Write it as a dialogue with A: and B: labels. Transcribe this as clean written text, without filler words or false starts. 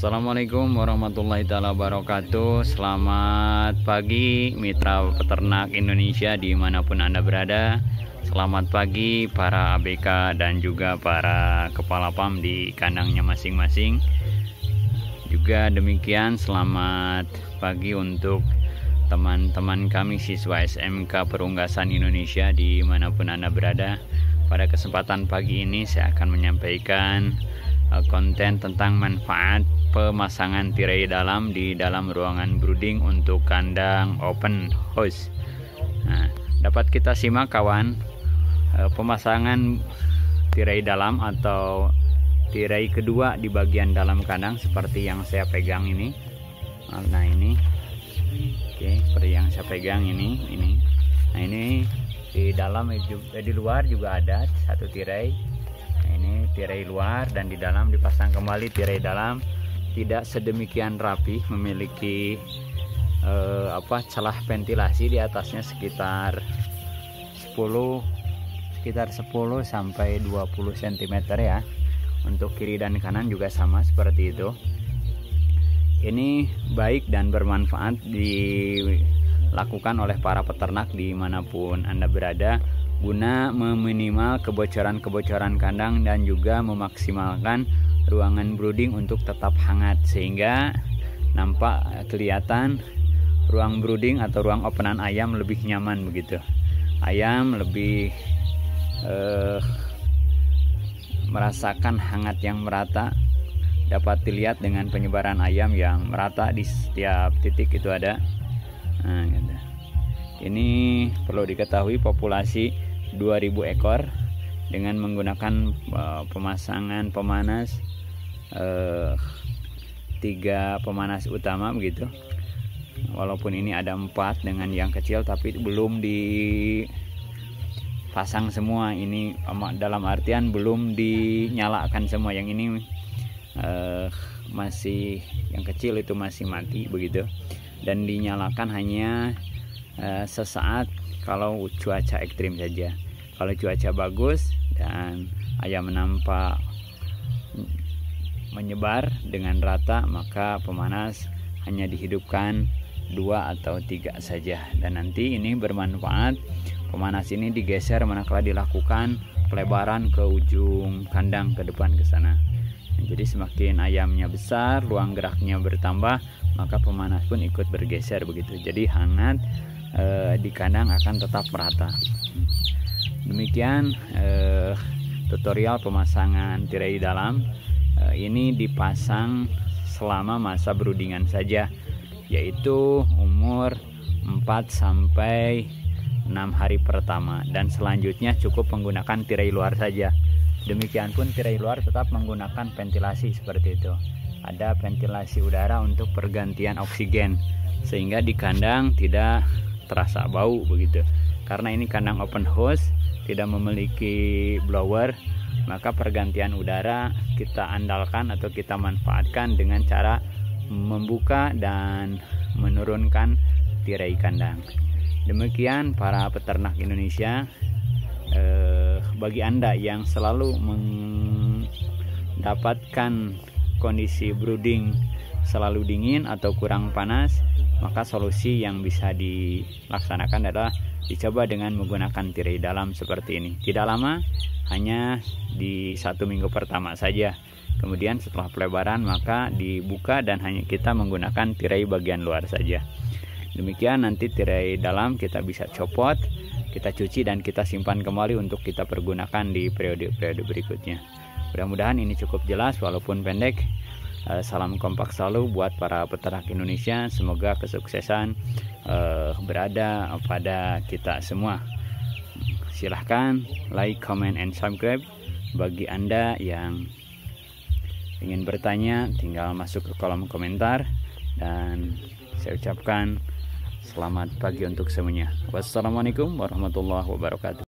A: Assalamualaikum warahmatullahi wabarakatuh. Selamat pagi mitra peternak Indonesia dimanapun Anda berada. Selamat pagi para ABK dan juga para kepala PAM di kandangnya masing-masing. Juga demikian selamat pagi untuk teman-teman kami siswa SMK Perunggasan Indonesia dimanapun Anda berada. Pada kesempatan pagi ini saya akan menyampaikan konten tentang manfaat pemasangan tirai dalam di dalam ruangan brooding untuk kandang open house. Nah, dapat kita simak kawan, pemasangan tirai dalam atau tirai kedua di bagian dalam kandang seperti yang saya pegang ini. Nah ini, oke, seperti yang saya pegang ini. Nah ini di dalam, di luar juga ada satu tirai. Ini tirai luar dan di dalam dipasang kembali tirai dalam. Tidak sedemikian rapi, memiliki celah ventilasi di atasnya sekitar 10 sampai 20 cm ya. Untuk kiri dan kanan juga sama seperti itu. Ini baik dan bermanfaat dilakukan oleh para peternak dimanapun Anda berada, guna meminimal kebocoran-kebocoran kandang dan juga memaksimalkan ruangan brooding untuk tetap hangat, sehingga nampak kelihatan ruang brooding atau ruang openan ayam lebih nyaman begitu. Ayam lebih merasakan hangat yang merata, dapat dilihat dengan penyebaran ayam yang merata di setiap titik itu ada. Nah, gitu. Ini perlu diketahui populasi 2000 ekor dengan menggunakan pemasangan pemanas 3 pemanas utama begitu. Walaupun ini ada 4 dengan yang kecil, tapi belum dipasang semua. Ini dalam artian belum dinyalakan semua. Yang ini masih, yang kecil itu masih mati begitu, dan dinyalakan hanya sesaat kalau cuaca ekstrim saja. Kalau cuaca bagus dan ayam nampak menyebar dengan rata, maka pemanas hanya dihidupkan 2 atau 3 saja. Dan nanti ini bermanfaat, pemanas ini digeser manakala dilakukan pelebaran ke ujung kandang ke depan ke sana. Jadi semakin ayamnya besar, ruang geraknya bertambah, maka pemanas pun ikut bergeser begitu. Jadi hangat di kandang akan tetap merata. Demikian tutorial pemasangan tirai dalam. Ini dipasang selama masa broodingan saja, yaitu umur 4 sampai 6 hari pertama, dan selanjutnya cukup menggunakan tirai luar saja. Demikian pun tirai luar tetap menggunakan ventilasi seperti itu. Ada ventilasi udara untuk pergantian oksigen, sehingga di kandang tidak terasa bau begitu. Karena ini kandang open house, tidak memiliki blower, maka pergantian udara kita andalkan atau kita manfaatkan dengan cara membuka dan menurunkan tirai kandang. Demikian para peternak Indonesia. Bagi Anda yang selalu mendapatkan kondisi brooding selalu dingin atau kurang panas, maka solusi yang bisa dilaksanakan adalah dicoba dengan menggunakan tirai dalam seperti ini. Tidak lama, hanya di 1 minggu pertama saja. Kemudian setelah pelebaran maka dibuka dan hanya kita menggunakan tirai bagian luar saja. Demikian, nanti tirai dalam kita bisa copot, kita cuci dan kita simpan kembali untuk kita pergunakan di periode-periode berikutnya. Mudah-mudahan ini cukup jelas walaupun pendek. Salam kompak selalu buat para peternak Indonesia. Semoga kesuksesan berada pada kita semua. Silahkan like, comment, and subscribe. Bagi Anda yang ingin bertanya, tinggal masuk ke kolom komentar. Dan saya ucapkan selamat pagi untuk semuanya. Wassalamualaikum warahmatullahi wabarakatuh.